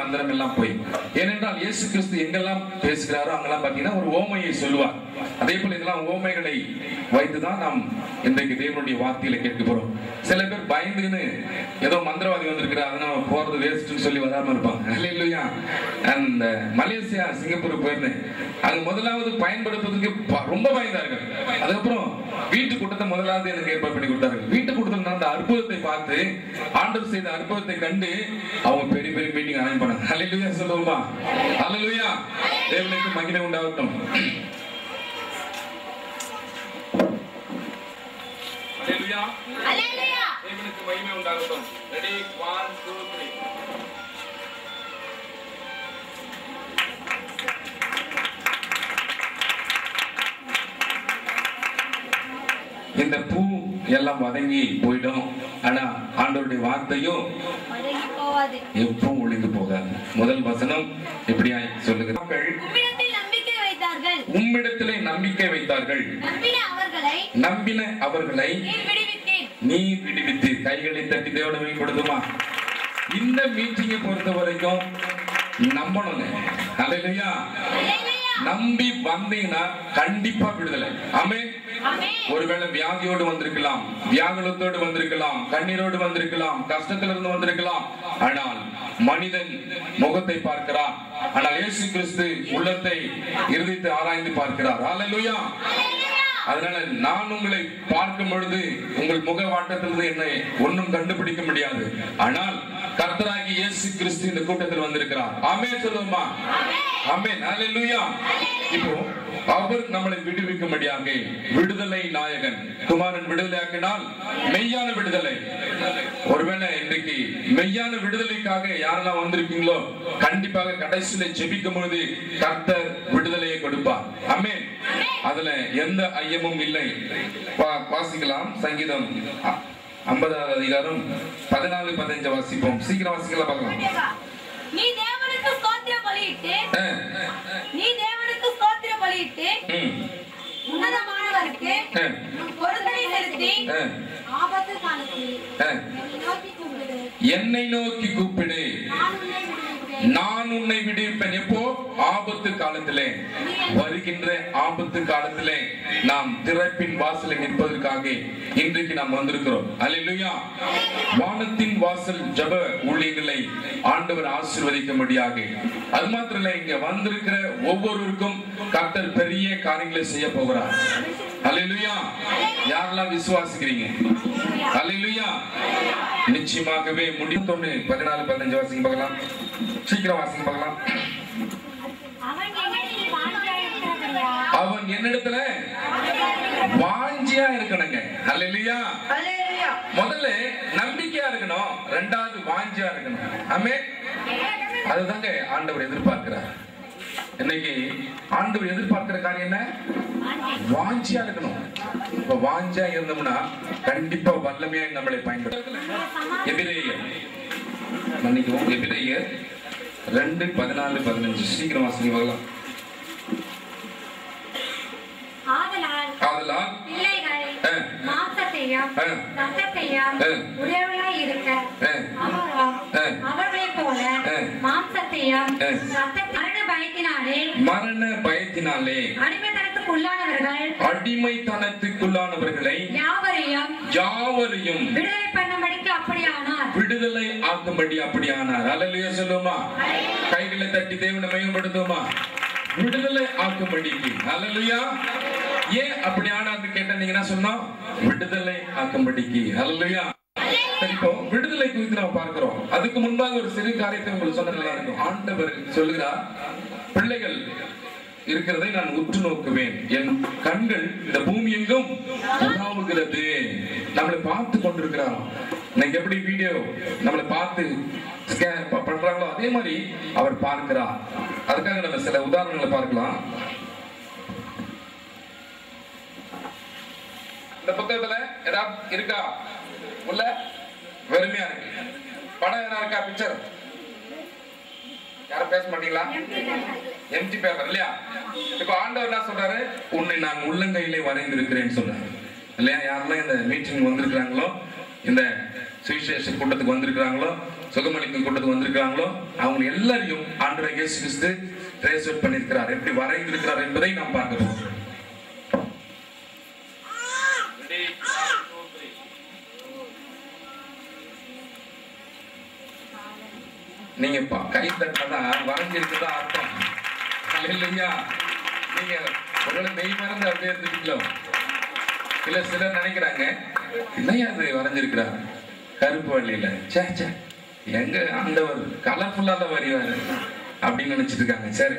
மந்திரம் எல்லாம் போய். ஏனென்றால் இயேசு கிறிஸ்து எங்கெல்லாம் பேசுகிறாரோ அங்கெல்லாம் பாத்தீங்கன்னா ஒரு ஓமையை சொல்லுவார். அதே போல இதெல்லாம் ஓமைகளை வைத்துதான் நாம் இன்றைக்கு தேவனுடைய வார்த்தையில கேட்க போறோம். சில பேர் பயந்துன்னு ஏதோ மந்திரவாதி வந்திருக்கிறார் அதனால போறது வேஸ்ட்னு சொல்லி வராம இருப்பாங்க. அல்லேலூயா. அந்த மலேசியா சிங்கப்பூர் போயிருந்தேன். அங்க முதலாவது பயன்படுத்துவதற்கு ரொம்ப பயந்தார்கள். அதுக்கப்புறம் வீட்டு கூட்டத்தை முதலாவது எனக்கு ஏற்பாடு பண்ணி கொடுத்தார்கள். வீட்டு கூட்டத்தில் நடந்த அற்புதத்தை பார்த்து ஆண்டவர் செய்த அற்புதத்தை கண்டு அவங்க பெரிய பெரிய மீட்டிங் அரேஞ்ச் பண்ணாங்க. அல்லேலூயா சொல்லுவோமா? அல்லேலூயா. தேவனுக்கு மகிமை உண்டாகட்டும். அல்லேலூயா. அல்லேலூயா. தேவனுக்கு மகிமை உண்டாகட்டும். ரெடி 1 2 3. இந்த பூ எல்லாம் வதங்கி போயிடும். ஆனா ஆண்டவருடைய வார்த்தையும் எப்பவும் ஒளிந்து போகாது. முதல் வசனம் இப்படியா சொல்லுகிறது. உம்மிடத்திலே நம்பிக்கை வைத்தார்கள். நம்பின அவர்களை நீ விடுவித்தீர். கைகளை தட்டி தேவனை கொடுத்துமா. இந்த மீட்டிங்கை பொறுத்த வரைக்கும் நம்பணுங்க. அல்லேலூயா. நம்பி வந்தீங்கன்னா கண்டிப்பா விடுதலை. ஆமென். ஒருவேளை வியாதியோடு வந்திருக்கலாம், வியாகுலத்தோடு வந்திருக்கலாம், கண்ணீரோடு வந்திருக்கலாம், கஷ்டத்திலிருந்து வந்திருக்கலாம். ஆனால் மனிதன் முகத்தை பார்க்கிறான். ஆனால் இயேசு கிறிஸ்து உள்ளத்தை இருதயத்தை ஆராய்ந்து பார்க்கிறார். அல்லேலூயா. அதனால நான் உங்களை பார்க்கும் பொழுது உங்கள் முக வாட்டத்திலிருந்து என்னை ஒன்னும் கண்டுபிடிக்க முடியாது. ஆனால் கர்த்தராகி இயேசு கிறிஸ்து இந்த கூட்டத்தில் வந்திருக்கிறார். ஆமென் சொல்லுவோமா? ஆமென். அல்லேலூயா. இப்போ அவர் நம்மளை விடுவிக்கும்படியாக விடுதலை நாயகன் குமாரன் விடுதலையாக்கினால் மெய்யான விடுதலை. ஒருவேளை இன்றைக்கு மெய்யான விடுதலைக்காக யாரெல்லாம் வந்திருக்கீங்களோ கண்டிப்பாக கடைசியில ஜெபிக்கும் பொழுது கர்த்தர் விடுதலையை கொடுப்பார். ஆமென். அதுல எந்த ஐயமும் இல்லை. வாசிக்கலாம். சங்கீதம் 50வது அதிகாரம் 14 15 வாசிப்போம். சீக்கிரம் வாசிக்கலாம் பார்க்கலாம். நீ தேவனுக்கு ஸ்தோத்திர பலியிட்டு உன்னதமானவருக்கு பொருத்தனை செலுத்தி ஆபத்து காலத்தில் என்னை நோக்கி கூப்பிடு, நான் உன்னை விடுவிப்பேன். எப்போ? ஆபத்து காலத்திலே. வருகின்ற ஆபத்து காலத்திலே நாம் திறப்பின் வாசலில் நிற்பதற்காக இன்றைக்கு நாம் வந்திருக்கிறோம். அல்லேலூயா. வானத்தின் வாசல் ஜெப ஊழியங்களை ஆண்டவர் ஆசீர்வதிக்கும்படியாக. அது மாத்திரம் இல்ல, இங்க வந்திருக்கிற ஒவ்வொருவருக்கும் கர்த்தர் பெரிய காரியங்களை செய்ய போகிறார். அல்லேலூயா. யாரெல்லாம் விசுவாசிக்கிறீங்க? அல்லேலூயா. நிச்சயமாகவே முடியும். 14 15 வாசிங்க பார்க்கலாம். சீக்கிரம் வாசிங்க பார்க்கலாம். அவன் என்னிடத்துல வாஞ்சியா இருக்கணுங்க. அல்லேலூயா. முதல்ல நம்பிக்கையா இருக்கணும், ரெண்டாவது வாஞ்சியா இருக்கணும். ஆமென். அதுதாங்க ஆண்டவர் எதிர்பார்க்கிறார். இன்னைக்கு ஆண்டவர் எதிர்பார்க்கிற காரியம் என்ன? வாஞ்சியா இருக்கணும். இப்ப வாஞ்சியா இருந்தோம்னா கண்டிப்பா வல்லமையா நம்மளை பயன்படுத்த. எபிரேயர் 2:14-15 சீக்கிரம் வாசிங்க பார்க்கலாம். ஆதலால் பிள்ளைகள் மாம்சத்தையும் ரத்தத்தையும் உடையவர்களாய் இருக்க அவர்களைப் போல மாம்சத்தையும் மரண பயத்தினாலே அடிமைத்தனத்துக்குள்ளானவர்களை யாவரையும் விடுதலை ஆக்கும்படி அப்படியானார். அல்லேலூயா சொல்லுமா? கைகளை தட்டி தேவனை மகிமைப்படுத்துமா? விடுதலை ஆக்கும்படிக்கு. அல்லேலூயா. ஏன் அப்படி ஆனான்னு கேட்டீங்கன்னா சொன்னோம், விடுதலை ஆக்கும்படிக்கு. அல்லேலூயா. இப்போ விடுதலை குறித்து நம்ம பார்க்கிறோம். அதுக்கு முன்பாக ஒரு சிறு காரியத்தை உங்களுக்கு சொன்னதா இருக்கும். ஆண்டவர் சொல்லுகிறார், பிள்ளைகள் இருக்கிறதை நான் உற்று நோக்குவேன், என் கண்கள் இந்த பூமி எங்கும் உலாவுகிறது. நம்மளை பார்த்து கொண்டிருக்கிறார். இன்னைக்கு எப்படி வீடியோ நம்மளை பார்த்து பண்றாங்களோ அதே மாதிரி அவர் பார்க்கிறார். அதுக்காக நம்ம சில உதாரணங்களை பார்க்கலாம். இந்த புத்தகத்துல ஏதாவது இருக்கா? உள்ள வெறுமையா இருக்கு. படம் என்ன இருக்கா? பிக்சர் யாரும் பேச மாட்டீங்களா? எம்டி பேப்பர் இல்லையா? இப்ப ஆண்டவர் என்ன சொல்றாரு? உன்னை நான் உள்ளங்கையிலே வரைந்திருக்கிறேன்னு சொல்றாரு இல்லையா? யாரெல்லாம் இந்த மீட்டிங் வந்திருக்கிறாங்களோ, இந்த சுவிசேஷ கூட்டத்துக்கு வந்திருக்கிறாங்களோ, சுகமளிக்கும் கூட்டத்துக்கு வந்திருக்கிறாங்களோ அவங்க எல்லாரையும் ஆண்டவர் இயேசு கிறிஸ்து ட்ரேஸ் அவுட் பண்ணியிருக்கிறார். எப்படி வரைந்திருக்கிறார் என்பதை நாம் பார்க்கிறோம். நீங்க கை தட்டாதான் வரைஞ்சிருக்குதா அர்த்தம் இல்லையா? நீங்க உங்களை மெய் மறந்து அப்படியே இருந்துட்டீங்களோ? இல்ல சிலர் நினைக்கிறாங்க இல்லையா அது வரைஞ்சிருக்கிறார் கருப்பு வழியில, சே எங்க ஆண்டவர் கலர்ஃபுல்லா தான் வரைவாரு அப்படின்னு நினைச்சிட்டு இருக்காங்க. சரி,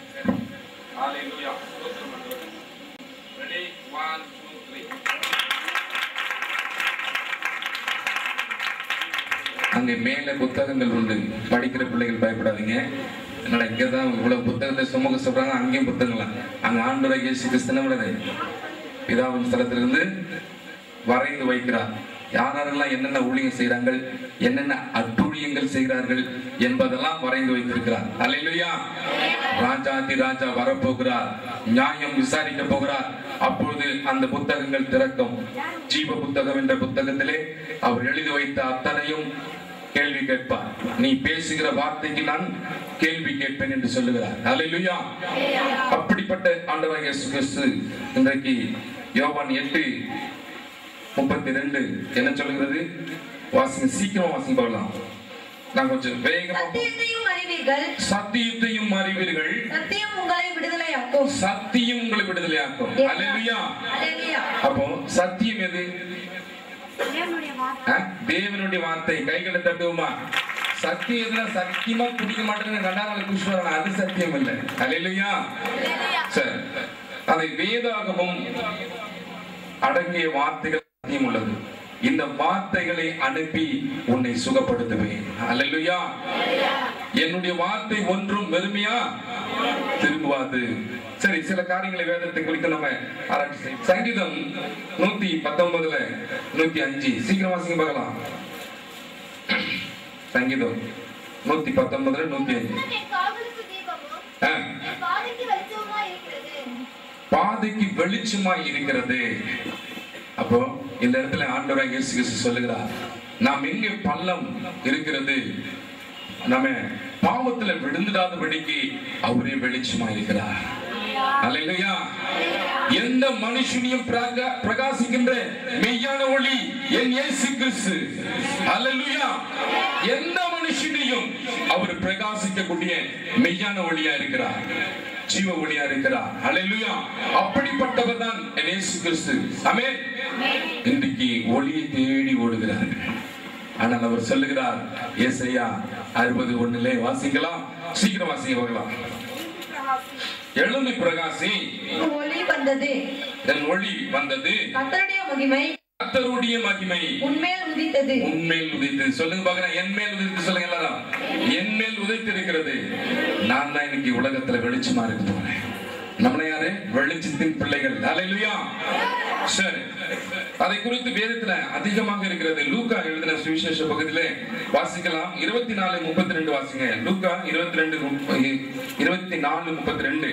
அங்க மேல புத்தகங்கள் உண்டு. படிக்கிற பிள்ளைகள் பயப்படாதீங்க. என்னடா இங்கதான் இவ்வளவு புத்தகத்தை சுமக்க சொல்றாங்க, அங்கேயும் புத்தகங்களா? அங்க ஆண்டவராகிய இயேசு கிறிஸ்து நம்மளது பிதாவின் ஸ்தலத்திலிருந்து வரைந்து வைக்கிறார். யாரெல்லாம் என்னென்ன ஊழியம் செய்கிறார்கள், என்னென்ன அட்டூழியங்கள் செய்கிறார்கள் என்பதெல்லாம் வரைந்து வைத்திருக்கிறார். அல்லேலூயா. ராஜாதி ராஜா வரப்போகிறார், நியாயம் விசாரிக்க போகிறார். அப்பொழுது அந்த புத்தகங்கள் திறக்கும். ஜீவ புத்தகம் என்ற புத்தகத்திலே அவர் எழுதி வைத்த அத்தனையும் கேள்வி கேட்பார். நீ பேசுகிற வார்த்தைக்கு நான் கேள்வி கேட்பேன் என்று சொல்லுகிறார். அல்லேலூயா. அப்படிப்பட்ட ஆண்டவராகிய இயேசு கிறிஸ்து இன்றைக்கு யோவான் 8:32 என்ன சொல்லுகிறது? வாசிங்க, சீக்கிரம் வாசிங்க பார்க்கலாம். நான் கொஞ்சம் வேகமா. சத்தியத்தையும் அறிவீர்கள், சத்தியம் உங்களை விடுதலையாக்கும். சத்தியம் உங்களை விடுதலையாக்கும். அல்லேலூயா. அப்போ சத்தியம் எது? தேவனுடைய வார்த்தை. கைகளை தட்டுவோமா? சத்தியம் எதுனா சத்தியமா குடிக்க மாட்டேன்னு கண்டாங்க குஷ்வரன், அது சத்தியம் இல்லை. அல்லேலூயா. சரி, அதை வேதாகமும் அடங்கிய வார்த்தைகள் சத்தியம் உள்ளது. இந்த வார்த்தைகளை அனுப்பி உன்னை சுகப்படுத்துவேன். அல்லேலூயா. என்னுடைய வார்த்தை ஒன்றும் வெறுமையா திரும்புவாது. சரி, சில காரியங்களை வேதத்தை குறித்து நம்ம ஆராய்ச்சி செய்வோம். சங்கீதம் 119:105 சீக்கிரம் வாசிங்க பார்க்கலாம். சங்கீதம் 119:105. பாதைக்கு வெளிச்சமாய் இருக்கிறது. அப்போ இந்த இடத்துல ஆண்டவராகிய இயேசு கிறிஸ்து சொல்லுகிறார், நாம் எங்கே பள்ளம் இருக்கிறது, நம்ம பாவத்துல விழுந்துடாதபடிக்கு அவரே வெளிச்சமா இருக்கிறார். அல்லேலூயா. எந்த மனுஷனையும் பிரகாசிக்கின்ற மெய்யான ஒளி என் இயேசு கிறிஸ்து. அல்லேலூயா. எந்த மனுஷனையும் அவர் பிரகாசிக்கக்கூடிய மெய்யான ஒளியா இருக்கிறார், ஜீவ ஒளியா இருக்கிறார். அல்லேலூயா. அப்படிப்பட்டவர் தான் என் இயேசு கிறிஸ்து. ஆமென். இன்றைக்கு ஒளியை தேடி ஓடுகிறார். ஆனால் அவர் சொல்லுகிறார், ஏசாயா 60:1 வாசிக்கலாம். சீக்கிரம் வாசிங்க பார்க்கலாம். எழும்பி பிரகாசி, ஒளி வந்தது, என் ஒளி வந்தது, கர்த்தருடைய மகிமை, கர்த்தருடைய மகிமை உன்மேல் உதித்தது. உன்மேல் உதித்தது. சொல்லுங்க பார்க்கலாம். என் மேல் உதித்து சொல்லுங்க எல்லாரும். என் மேல் உதித்து இருக்கிறது. நான் தான் இன்னைக்கு உலகத்துல வெளிச்சமா இருக்க போறேன். நம்மள யாரு? வெளிச்சத்தின் பிள்ளைகள். அல்லேலூயா. சரி, அதை குறித்து வேதத்துல அதிகமாக இருக்கிறது. லூக்கா எழுதின சுவிசேஷ பகுதியிலே வாசிக்கலாம். 24:32 வாசிங்க. லூக்கா 24:32.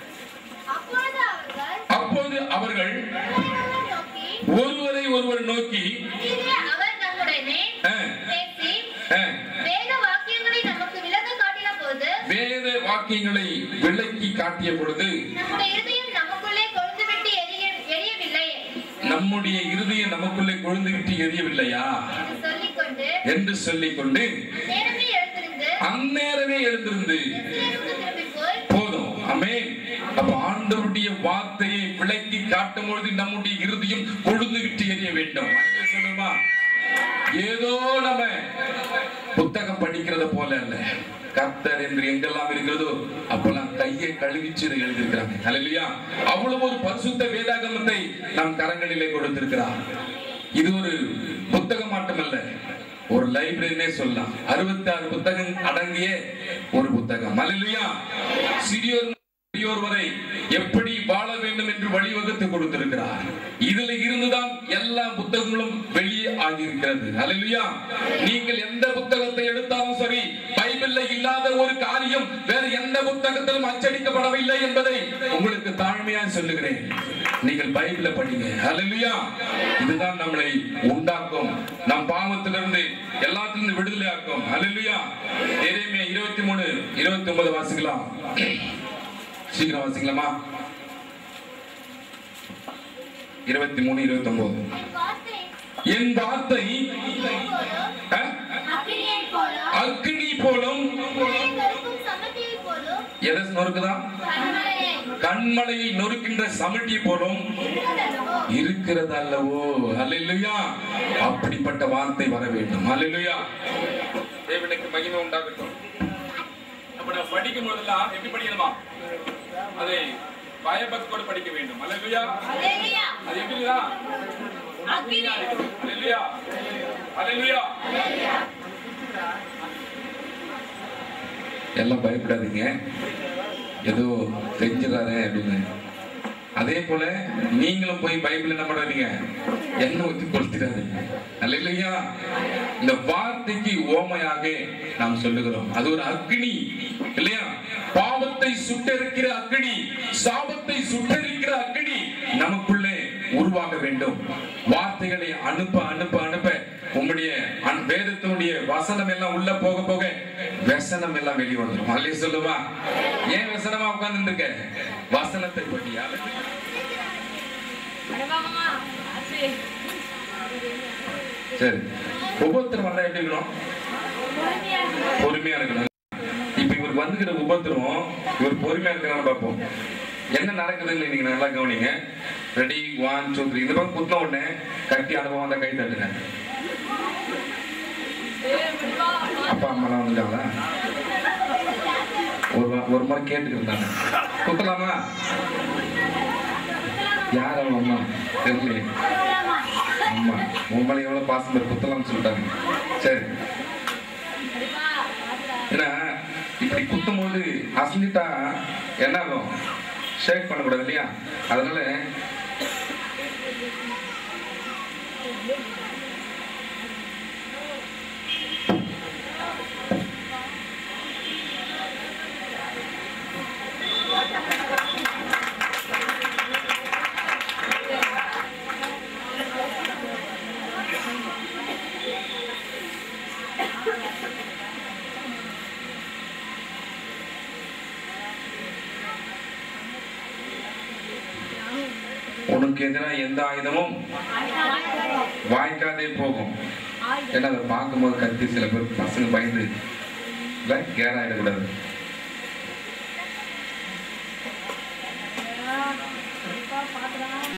அப்போது அவர்கள் ஒருவரை ஒருவர் நோக்கி, அவர் நம்முடனே பேசி வேத வாக்கியங்களை நமக்கு விளக்க காட்டின போது, வேத வாக்கியங்களை விளக்கி காட்டிய பொழுது நம்முடைய இருதயம் நமக்குள்ளே கொழுந்துவிட்டு எரியவில்லை, நம்முடைய இருதயம் நமக்குள்ளே கொழுந்துவிட்டு எரியவில்லையா என்று சொல்லிக்கொண்டு அந்நேரமே எழுந்திருந்து போதும். ஆமென். அப்ப ஆண்டவருடைய வார்த்தையை விளக்கி காட்டும் பொழுது நம்முடைய இருதயம் கொழுந்து விட்டு எரிய வேண்டும். சொல்லுமா? ஏதோ நம்ம புத்தகம் படிக்கிறத போல அல்ல. கர்த்தர் என்று எங்கெல்லாம் இருக்கிறதோ அப்பெல்லாம் கையை கழுவிச்சு எழுதியிருக்கிறாங்க. அல்லேலூயா. அவ்வளவு ஒரு பரிசுத்த வேதாகமத்தை நம் கரங்களிலே கொடுத்திருக்கிறார். இது ஒரு புத்தகம் மட்டுமல்ல, ஒரு லைப்ரரினே சொல்லலாம். 66 புத்தகம் அடங்கிய ஒரு புத்தகம். அல்லேலூயா. சிறியோர் பெரியோர் வரை எப்படி வாழ வேண்டும் என்று வழிவகுத்து கொடுத்திருக்கிறார். இதுல இருந்துதான் எல்லா புத்தகங்களும் வெளியே ஆகியிருக்கிறது. அல்லேலூயா. நீங்கள் எந்த புத்தகத்தை எடுத்தாலும் சரி, பைபிள்ல இல்லாத ஒரு காரியம் வேற எந்த புத்தகத்திலும் அச்சடிக்கப்படவில்லை என்பதை உங்களுக்கு தாழ்மையாக சொல்லுகிறேன். நீங்கள் பைபிளை படிங்க. ஹல்லேலூயா. இதுதான் நம்மளை உண்டாக்கும், நம் பாவத்திலிருந்து எல்லாத்திலிருந்து விடுதலை ஆக்கும். ஹல்லேலூயா. எரேமியா 23:29 வாசிக்கலாம். சீக்கிரம் வாசிக்கலாமா? 23:29. என் வார்த்தை அக்கினி போலும் எதை நொறுக்குதான்? கண்மலையை நொறுக்கின்ற சமட்டி போலும் இருக்கிறது அல்லவோ. ஹல்லேலூயா. அப்படிப்பட்ட வார்த்தை வர வேண்டும். ஹல்லேலூயா. தேவனுக்கு மகிமை உண்டாகட்டும். அப்ப நான் படிக்கும் போதெல்லாம் எப்படி படிக்கணுமா? அதை பயபக்தியோடு படிக்க வேண்டும். ஹல்லேலூயா. அது எப்படிதான்? ஹல்லேலூயா. ஹல்லேலூயா. எல்லாம் பயப்படாதீங்க, ஏதோ செஞ்சிடாதே அப்படின்னு. அதே போல நீங்களும் போய் பைபிள் என்ன பண்ணாதீங்க, எண்ணெய் ஊற்றி கொளுத்திடாதீங்க. ஹல்லேலூயா. இந்த வார்த்தைக்கு ஓமையாக நாம் சொல்லுகிறோம். அது ஒரு அக்னி இல்லையா? பாவத்தை சுட்டெரிக்கிற அக்னி, சாபத்தை சுட்டெரிக்கிற அக்னி நமக்குள்ளே உருவாக வேண்டும். வார்த்தைகளை அனுப்ப அனுப்ப அனுப்ப உங்களுடைய வேதத்தினுடைய வசனம் எல்லாம் உள்ள போக போக வசனம் எல்லாம் வெளியே வந்துடும். அல்லே சொல்லுவா. ஏன் வசனமா உட்கார்ந்து இருக்க? வசனத்தை பற்றியா? சரி, உபத்திரம் வந்தா எப்படி இருக்கணும்? பொறுமையா இருக்கணும். இப்ப இவருக்கு வந்துகிற உபத்திரம், இவர் பொறுமையா இருக்கிறான்னு பார்ப்போம். என்ன நடக்குதுன்னு நீங்க நல்லா கவனிங்க. ரெடி, 1 2 3. இந்த பக்கம் குத்தின உடனே கட்டி அனுபவம் அந்த கை தட்டுங்க. அப்பா அம்மா எல்லாம் வந்துட்டாங்களா? ஒரு முறை கேட்டுக்கிட்டு இருந்தாங்க, குத்தலாமா? யார் அவன் அம்மா தெரியல. அம்மா உங்களை எவ்வளவு பாசம் பேர் குத்தலாம்னு சொல்லிட்டாங்க. சரி, ஏன்னா இப்படி குத்தும் போது அசஞ்சிட்டா என்ன ஆகும்? ஷேக் பண்ணக்கூடாது இல்லையா? அதனால உனக்கு எதிராக எந்த ஆயுதமும் வாய்க்காதே போகும். ஏன்னா அதை பார்க்கும்போது கத்தி சில பேர் பசங்க பயந்து கேர் ஆயிடக்கூடாது.